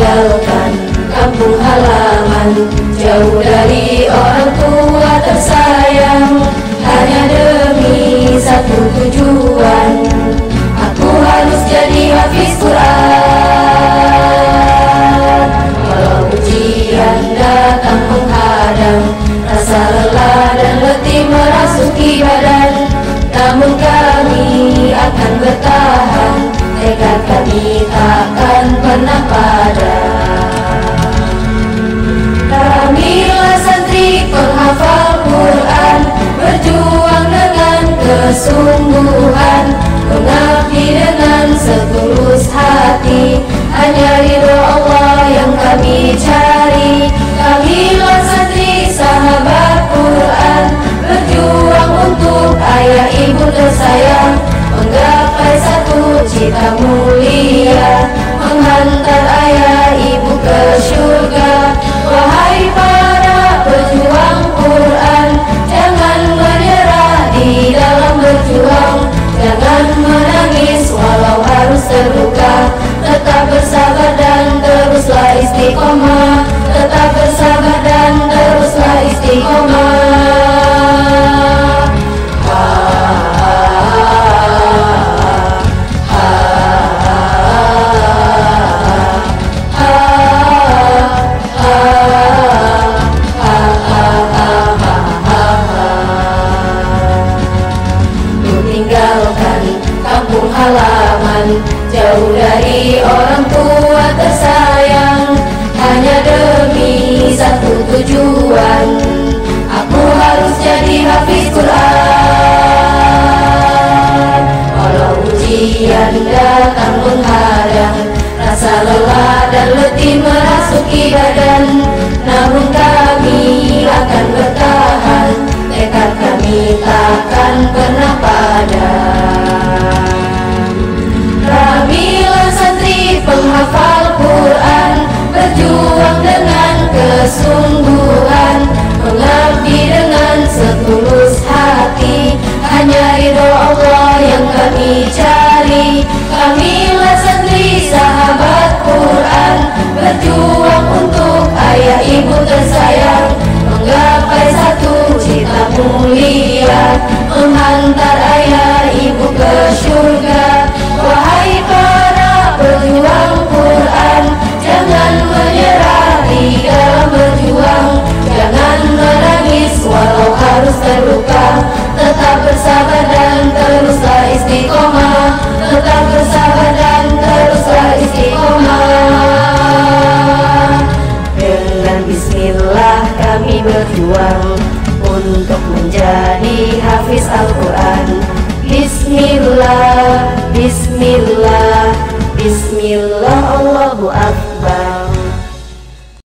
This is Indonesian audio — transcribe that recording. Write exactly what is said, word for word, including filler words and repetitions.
tinggalkan kampung halaman, jauh dari orang tua tersayang, hanya demi satu tujuan, aku harus jadi hafiz Quran. Walau ujian datang menghadang, rasa lelah dan letih merasuki badan, namun kami akan bertahan, tekad kami takkan pernah padam. Kamilah santri penghafal Quran, berjuang dengan kesungguhan, mengabdi dengan setulus hati, hanya ridho Allah yang kami cari. Kamilah santri sahabat Quran, berjuang untuk ayah ibu tersayang, menggapai satu cita mulia, menghantar ayah ibu ke surga. Wahai para pejuang Quran, jangan menyerah di dalam berjuang, jangan menangis walau harus terluka, tetap bersabar dan teruslah istiqomah, tetap bersabar dan teruslah istiqomah. Jauh dari orang tua tersayang, hanya demi satu tujuan, aku harus jadi hafiz Quran. Walau ujian datang menghadang, rasa lelah dan letih merasuki badan, namun kami akan bertahan, tekad kami takkan pernah padam. Kamilah santri penghafal Quran, berjuang dengan kesungguhan, mengabdi dengan setulus hati, hanya ridho Allah yang kami cari. Kamilah santri sahabat Quran, berjuang untuk ayah ibu tersayang, menggapai satu cita mulia, menghantar ayah ibu ke surga. Wahai para pejuang Quran, jangan menyerah di dalam berjuang, jangan menangis walau harus terluka, tetap bersabar dan teruslah istiqomah, tetap bersabar dan teruslah istiqomah. Dengan bismillah kami berjuang untuk menjadi hafiz Al-Quran. Bismillah, Bismillah, Bismillah.